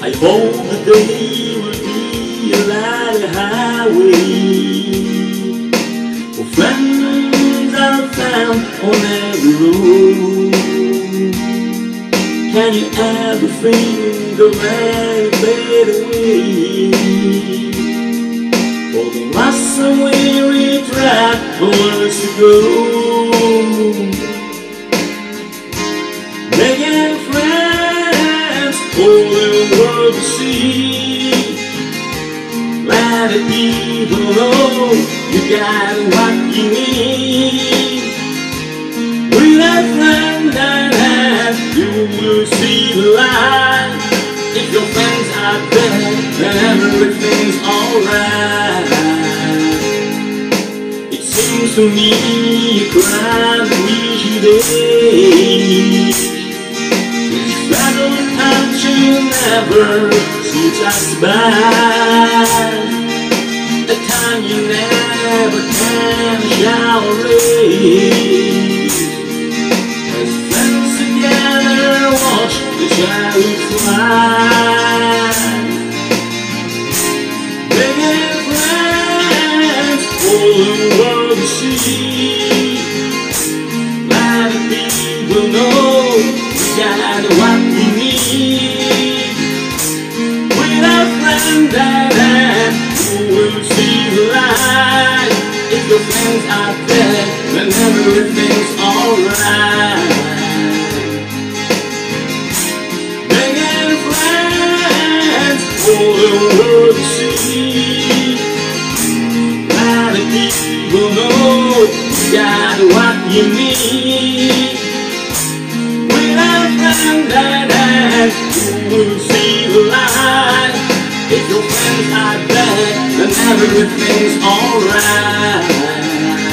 I hope the day will be a light highway for friends are found on every road. Can you ever think of any better way for the lost and weary travelers to go? Making friends, all the world to see. Let the people know you got what you need. With a friend that has, you will see the light. If your friends are dead, then everything's alright. It seems to me you cry to reach you day. Battle times you never see us by. A time you never can shall erase. As friends together watch the shadow fly. Making friends for the world to see. Let the people know got what we need. With a friend that who will see the light. If your friends are dead, then everything's alright. Making friends for the world to see. Let the people know you got what you need. That who will see the light. If your friends are dead, then everything's alright.